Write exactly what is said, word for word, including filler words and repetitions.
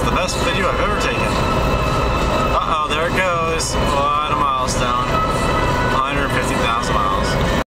the best video I've ever taken. Uh-oh, there it goes. What a milestone.